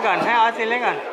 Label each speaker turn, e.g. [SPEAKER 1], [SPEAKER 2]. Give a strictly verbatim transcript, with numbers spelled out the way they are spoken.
[SPEAKER 1] ก่อนให้ออสซินเล่นก่อน